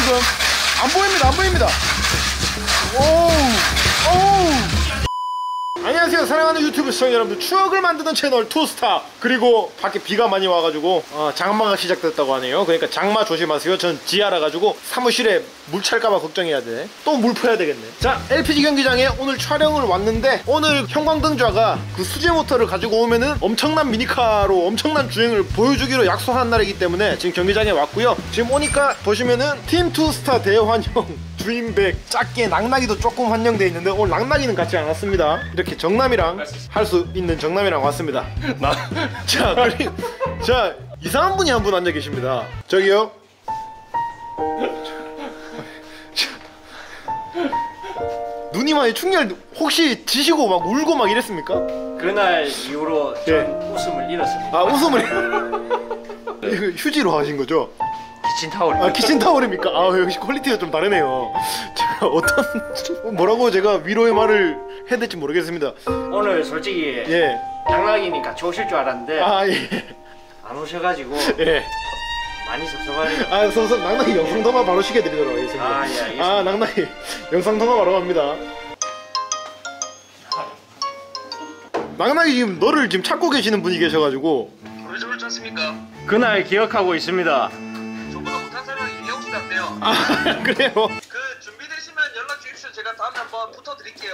지금 안 보입니다. 안 보입니다. 오우. 안녕하세요 사랑하는 유튜브 시청자 여러분들, 추억을 만드는 채널 투스타. 그리고 밖에 비가 많이 와가지고 장마가 시작됐다고 하네요. 그러니까 장마 조심하세요. 전 지하라 가지고 사무실에 물 찰까봐 걱정해야 돼. 또 물 퍼야 되겠네. 자, LPG 경기장에 오늘 촬영을 왔는데, 오늘 형광등좌가 그 수제 모터를 가지고 오면은 엄청난 미니카로 엄청난 주행을 보여주기로 약속한 날이기 때문에 지금 경기장에 왔고요. 지금 오니까 보시면은 팀 투스타 대환영 주인백, 작게 낙나기도 조금 환영되어 있는데 오늘 낙나기는 같이 안 왔습니다. 이렇게 정남이랑 할 수 있는 정남이랑 왔습니다. 자, 그리고 자, 이상한 분이 한 분 앉아 계십니다. 저기요. 눈이 많이 충혈, 혹시 지시고 막 울고 막 이랬습니까? 그날 이후로 전 웃음을 잃었습니다. 아, 웃음을 이거 휴지로 하신 거죠? 키친타올. 아, 키친타올입니까? 아, 역시 퀄리티가 좀 다르네요. 자, 어떤 뭐라고 제가 위로의 말을 해야 될지 모르겠습니다. 오늘 솔직히 낙낙이니 같이 오실 줄 알았는데 안 오셔가지고 많이 섭섭하네요. 아, 섭섭. 낙낙이 영상통화 바로 시켜드리도록 하겠습니다. 알겠습니다. 낙낙이 영상통화 바로 갑니다. 낙낙이 지금 너를 지금 찾고 계시는 분이 계셔가지고. 왜 저를 찾습니까? 그날 기억하고 있습니다. 저보다 못한 사람이 이영수 같네요. 아, 그래요? 그 준비되시면 연락 주십시오. 제가 다음에 한번 붙어드릴게요.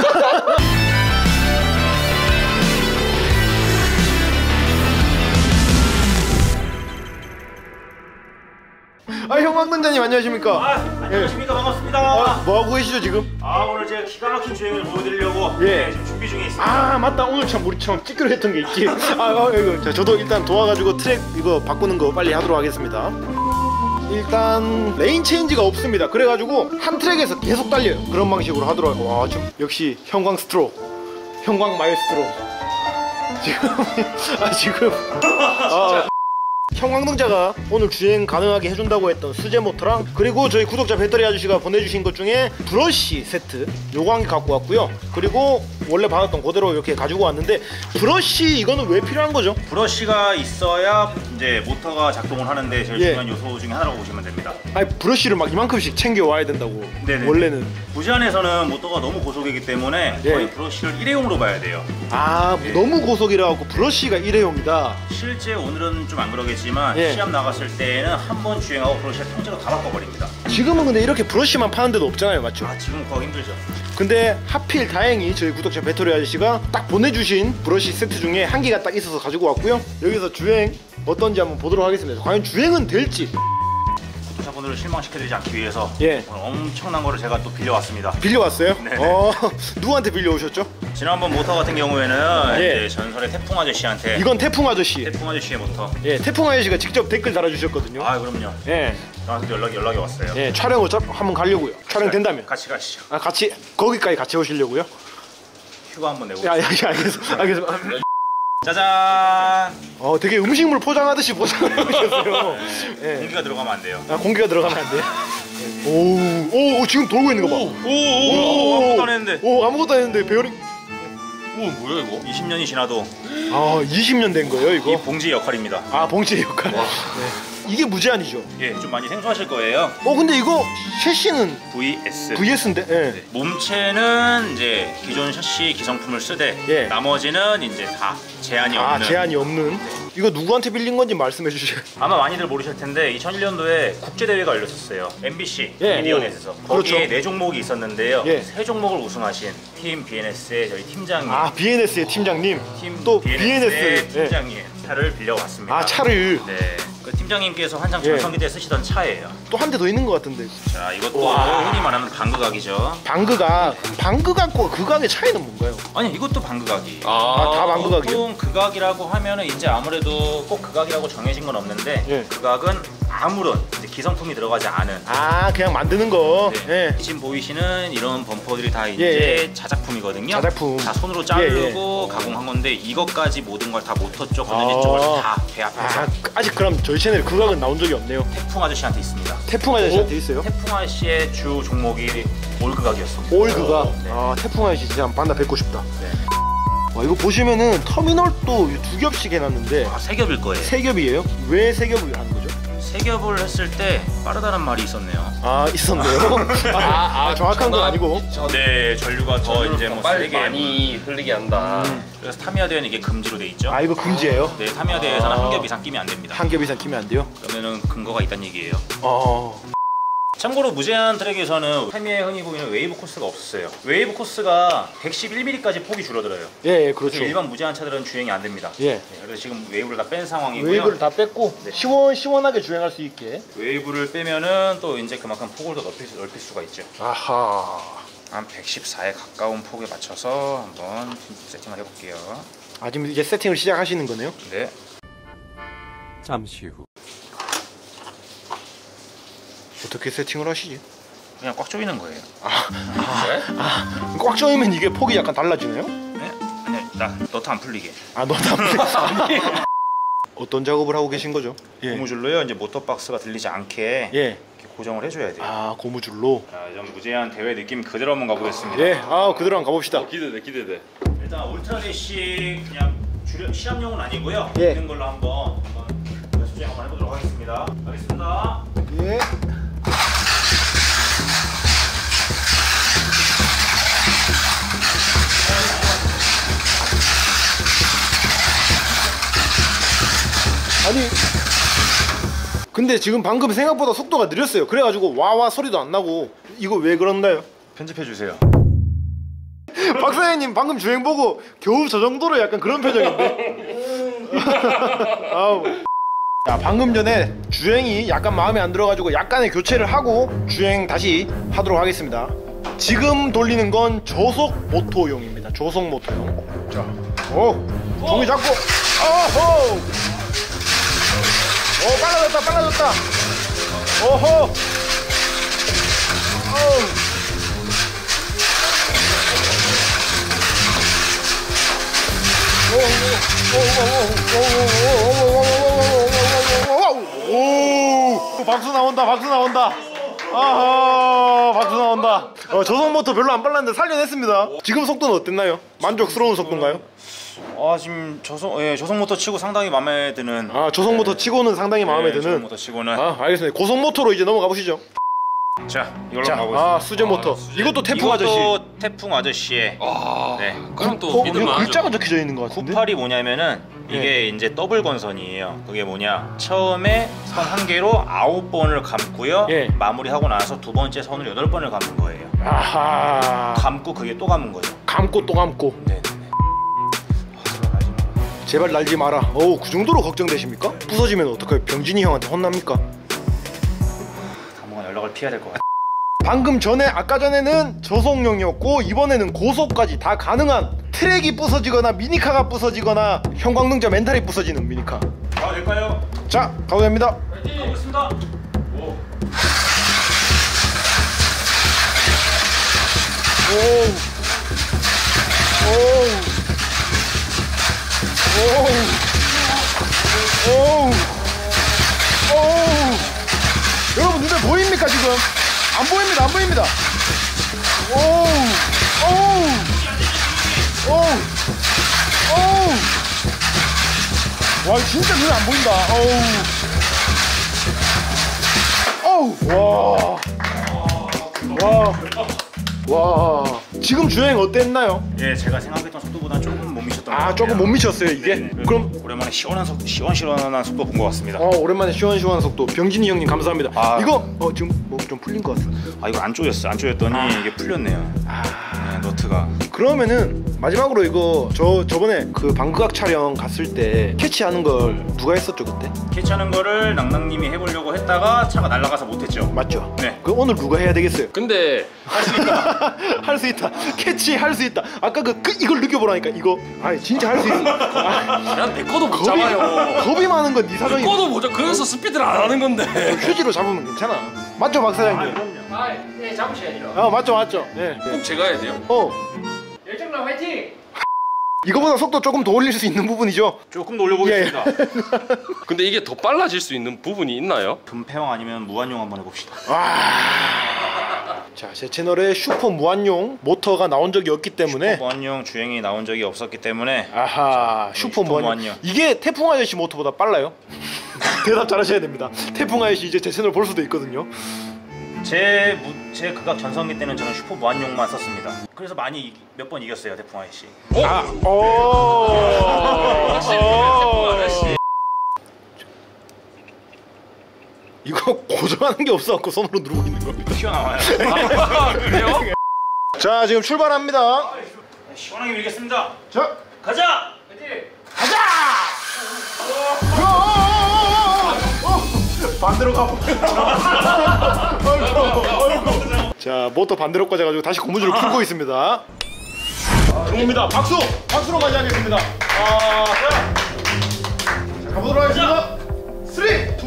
아, 형광등자님 안녕하십니까? 안녕하십니까. 반갑습니다. 뭐하고 계시죠 지금? 오늘 제가 기가 막힌 주행을 보여드리려고 지금 준비 중에 있습니다. 아, 맞다. 오늘 참 우리 처음 찍기로 했던 게 있지. 이거 자, 저도 일단 도와가지고 트랙 이거 바꾸는 거 빨리 하도록 하겠습니다. 일단 레인 체인지가 없습니다. 그래가지고 한 트랙에서 계속 달려요. 그런 방식으로 하도록. 와, 좀 역시 형광 스트로, 형광 마일스트로. 지금 형광등자가 오늘 주행 가능하게 해준다고 했던 수제 모터랑, 그리고 저희 구독자 배터리 아저씨가 보내주신 것 중에 브러쉬 세트 요거 한 개 갖고 왔고요. 그리고 원래 받았던 그대로 이렇게 가지고 왔는데, 브러쉬 이거는 왜 필요한 거죠? 브러쉬가 있어야 이제 모터가 작동을 하는데 제일 중요한 요소 중에 하나라고 보시면 됩니다. 아니, 브러쉬를 막 이만큼씩 챙겨 와야 된다고. 네네. 원래는 부시안에서는 모터가 너무 고속이기 때문에 거의 브러쉬를 일회용으로 봐야 돼요. 너무 고속이라 갖고 브러쉬가 일회용이다. 실제 오늘은 좀 안 그러겠지만 시합 나갔을 때에는 한 번 주행하고 브러쉬를 통째로 다 바꿔버립니다. 지금은 근데 이렇게 브러쉬만 파는 데도 없잖아요, 맞죠? 지금 구하기 힘들죠. 근데 하필 다행히 저희 구독자 배터리 아저씨가 딱 보내주신 브러쉬 세트 중에 한 개가 딱 있어서 가지고 왔고요. 여기서 주행 어떤지 한번 보도록 하겠습니다. 과연 주행은 될지. 구독자분들을 실망시켜드리지 않기 위해서 오늘 엄청난 거를 제가 또 빌려왔습니다. 빌려왔어요? 네네. 누구한테 빌려오셨죠? 지난번 모터 같은 경우에는 이제 전설의 태풍 아저씨한테. 이건 태풍 아저씨. 태풍 아저씨의 모터. 태풍 아저씨가 직접 댓글 달아주셨거든요. 그럼요. 저한테 연락이 왔어요. 촬영을 한번 가려고요. 촬영 된다면. 같이 가시죠. 같이 거기까지 같이 오시려고요? 휴가 한번 내고. 알겠습니다. 짜잔. 되게 음식물 포장하듯이 포장하고 계셨어요. 공기가 들어가면 안 돼요. 공기가 들어가면 안 돼요? 오, 지금 돌고 있는 거 봐. 아무것도 안 했는데. 아무것도 안 했는데 배열이. 뭐야 이거? 20년이 지나도 20년 된 거예요 이거? 이 봉지의 역할입니다. 봉지의 역할. 이게 무제한이죠? 좀 많이 생소하실 거예요. 근데 이거 셰시는 VS인데? 몸체는 이제 기존 셰시 기성품을 쓰되 나머지는 이제 다 제한이 없는. 제한이 없는. 이거 누구한테 빌린 건지 말씀해 주세요. 아마 많이들 모르실 텐데 2001년도에 국제 대회가 열렸었어요. MBC 미디어넷에서. 거기에 4종목이 있었는데요. 3종목을 우승하신 팀 BNS의 저희 팀장님. BNS의 팀장님. 또 BNS의 팀장님 차를 빌려왔습니다. 차를. 그 팀장님께서 한창 전성기 때 쓰시던 차예요. 또 한 대 더 있는 것 같은데. 자, 이것도 흔히 말하는 방극악이죠. 방극악과 극악의 차이는 뭔가요? 아니, 이것도 방극악이. 다 방극악이요? 보통 극악이라고 하면은 이제 아무래도 꼭 극악이라고 정해진 건 없는데 극악은 아무런 이제 기성품이 들어가지 않은. 그냥 만드는 거. 지금 보이시는 이런 범퍼들이 다 이제 자작품이거든요. 자작품. 다 손으로 자르고 가공한 건데 이것까지 모든 걸 다 모터 쪽, 건전지 쪽을 다 배합해서. 아직 그럼 저희 채널에 극악은 나온 적이 없네요. 태풍 아저씨한테 있습니다. 태풍 아저씨한테 있어요? 태풍 아저씨의 주 종목이 올극악이었습니다. 올극악. 태풍 아저씨 진짜 한번 만나 뵙고 싶다. 이거 보시면은 터미널도 2겹씩 해놨는데. 3겹일 거예요. 3겹이에요? 왜 3겹을 하는 거죠? 세겹을 했을 때 빠르다는 말이 있었네요. 아 있었네요. 정확한 건 아니고. 네, 전류가 더 이제 뭐 빨리 세게 많이 흘리게 한다. 그래서 타미야 대회는 이게 금지로 돼 있죠. 아 이거 금지예요? 네, 타미야 대회에서는 한 겹 이상 끼면 안 됩니다. 한 겹 이상 끼면 안 돼요? 그러면은 근거가 있다는 얘기예요. 어. 참고로 무제한 트랙에서는 타미야에 흔히 보이는 웨이브 코스가 없었어요. 웨이브 코스가 111mm까지 폭이 줄어들어요. 예, 그렇죠. 일반 무제한 차들은 주행이 안 됩니다. 예. 네, 그래서 지금 웨이브를 다 뺀 상황이고요. 웨이브를 다 뺐고 네. 시원하게 주행할 수 있게. 웨이브를 빼면은 또 이제 그만큼 폭을 더 넓힐 수가 있죠. 아하. 한 114에 가까운 폭에 맞춰서 한번 세팅을 해볼게요. 아 지금 이제 세팅을 시작하시는 거네요? 네. 잠시 후. 어떻게 세팅을 하시지? 그냥 꽉 조이는 거예요. 꽉 조이면 이게 폭이 약간 달라지나요? 네? 아니, 나 너트 안 풀리게. 아 너다 어떤 작업을 하고 계신 거죠? 예. 고무줄로요. 이제 모터 박스가 들리지 않게 예. 이렇게 고정을 해줘야 돼요. 아 고무줄로. 자, 좀 무제한 대회 느낌 그대로 한번 가보겠습니다. 예. 아 그대로 한번 가봅시다. 기대돼. 일단 울트라레시 그냥 시합용은 아니고요. 예. 있는 걸로 한번 연습주행 한번 해보도록 하겠습니다. 가겠습니다. 예. 아니 근데 지금 방금 생각보다 속도가 느렸어요. 그래가지고 와와 소리도 안 나고 이거 왜 그런가요? 편집해 주세요. 박사님 방금 주행 보고 겨우 저 정도로 약간 그런 표정인데. 아우. 자 방금 전에 주행이 약간 마음에 안 들어가지고 약간의 교체를 하고 주행 다시 하도록 하겠습니다. 지금 돌리는 건 저속 모터용입니다. 저속 모터용. 자, 종이 잡고, 어호, 빨라졌다. 오호, 오, 박수 나온다. 아하, 박수 나온다. 저속 모터 별로 안 빨랐는데 살려냈습니다. 지금 속도는 어땠나요? 만족스러운 속도인가요? 지금 저속 모터 치고 상당히 마음에 드는. 저속 모터 치고는 상당히 마음에 저속 드는. 모터 치고는. 알겠습니다. 고속 모터로 이제 넘어가 보시죠. 자, 이걸로 가보겠습니다. 수제 모터. 이것도 태풍 아저씨. 이것도 태풍 아저씨의. 네. 그럼 또 믿을만 글자가 하죠. 적혀져 있는 것 같은데. 98이 뭐냐면은 이게 이제 더블 건선이에요. 그게 뭐냐? 처음에 선 한 개로 9번을 감고요. 예. 마무리하고 나서 두 번째 선을 8번을 감는 거예요. 아하. 감고 그게 또 감은 거죠. 감고 또 감고. 네. 제발 날지 마라. 그 정도로 걱정되십니까? 부서지면 어떡해요? 병진이 형한테 혼납니까? 당분간 연락을 피해야 될 것 같아요. 방금 전에 아까 전에는 저속용이었고 이번에는 고속까지 다 가능한 트랙이 부서지거나 미니카가 부서지거나 형광등자 멘탈이 부서지는 미니카. 가도 될까요? 자, 가도 됩니다. 가보겠습니다. 여러분 눈에 보입니까 지금? 안 보입니다. 와 진짜 눈에 안 보인다. 와. 지금 주행 어땠나요? 예, 제가 생각했던 속도보다 조금 못 미쳤던 것 같아요. 조금 못 미쳤어요 이게? 네, 그럼 오랜만에 시원한 속도 본 것 같습니다. 오랜만에 시원시원한 속도. 병진이 형님 감사합니다. 이거 지금 뭐 좀 풀린 것 같습니다. 이거 안 조였더니 이게 풀렸네요. 네, 너트가. 그러면은 마지막으로 이거 저번에 그 방극악 촬영 갔을 때 캐치하는 걸 누가 했었죠 그때? 캐치하는 거를 낭낭님이 해보려고 했다가 차가 날아가서 못했죠. 맞죠? 네. 그 오늘 누가 해야 되겠어요? 근데 할 수 있다. 캐치 할 수 있다. 아까 이걸 느껴보라니까 이거. 진짜 할 수 있어. 난 내 거도 못 잡아요. 겁이 많은 건 네 내 사정이. 거도 못 잡. 그래서 스피드를 안 하는 건데. 휴지로 잡으면 괜찮아. 맞죠 박 사장님? 네, 잡으셔야 돼요. 맞죠. 네. 꼭 제가 해야 돼요. 열정남 화이팅! 이거보다 속도 조금 더 올릴 수 있는 부분이죠. 조금 더 올려보겠습니다. 근데 이게 더 빨라질 수 있는 부분이 있나요? 금패왕 아니면 무한용 한번 해봅시다. 자, 제 채널에 슈퍼 무한용 모터가 나온 적이 없기 때문에 무한용 주행이 나온 적이 없었기 때문에 슈퍼 무한용. 이게 태풍 아저씨 모터보다 빨라요? 대답 잘하셔야 됩니다. 태풍 아이씨 이제 제 채널 볼 수도 있거든요. 제 극악 전성기 때는 저는 슈퍼 무한용만 썼습니다. 그래서 많이 몇 번 이겼어요 태풍 아이씨. 이거 고정하는 게 없어갖고 손으로 누르고 있는 겁니다. 튀어나와요. 그래요? 자 지금 출발합니다. 시원하게 밀겠습니다. 자 가자. 반대로 가보자. 자 모터 반대로 꺼져가지고 다시 고무줄을 풀고 있습니다. 들어옵니다. 박수로 맞이하겠습니다. 자 가보도록 하겠습니다. 3, 2, 1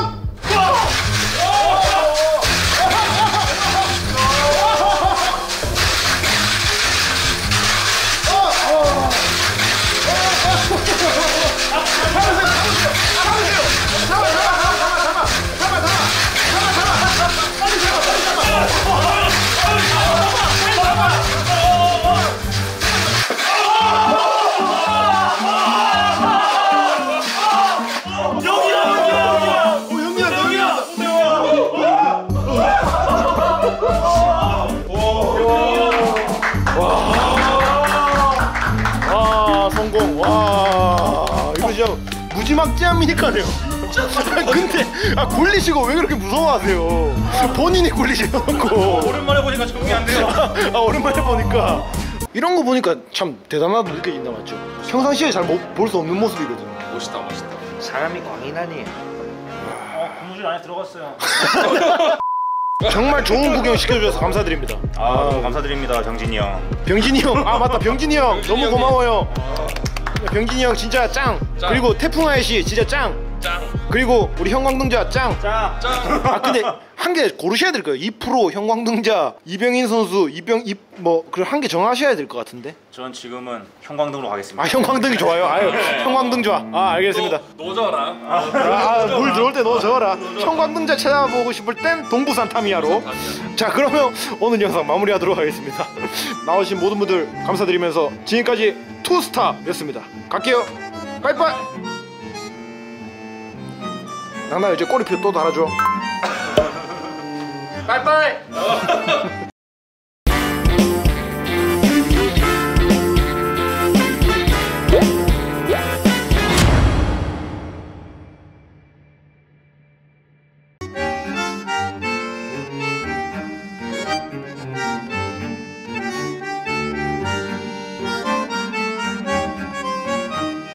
성공. 와 이거 진짜 무지막지한 미니카네요. 근데 굴리시고 왜 그렇게 무서워하세요? 본인이 굴리셔놓고. 오랜만에 보니까 적응이 안 돼요. 오랜만에 보니까 이런 거 보니까 참 대단하다 느껴진다 맞죠? 평상시에 잘 볼 수 없는 모습이거든요. 멋있다. 사람이 광인하니. 고무줄 안에 들어갔어요. 정말 좋은 구경 시켜주셔서 감사드립니다. 감사드립니다 정진이 형. 병진이 형, 맞다 병진이 형 너무 고마워요. 병진이 형 진짜 짱. 그리고 태풍 아이씨 진짜 짱. 그리고 우리 형광등자 짱. 근데 한 개 고르셔야 될 거예요. 2% 형광등자, 이병인 선수, 그 한 개 정하셔야 될 것 같은데. 전 지금은 형광등으로 가겠습니다. 형광등이 좋아요. 형광등 좋아. 알겠습니다. 노져라. 물 들어올 때 넣어줘라. 형광등자 찾아보고 싶을 땐 동부산 타미야로. 자 그러면 오늘 영상 마무리하도록 하겠습니다. 나오신 모든 분들 감사드리면서 지금까지 투스타였습니다. 갈게요. 빠이빠이. 나 이제 꼬리표 또 달아줘. 빠이빠이.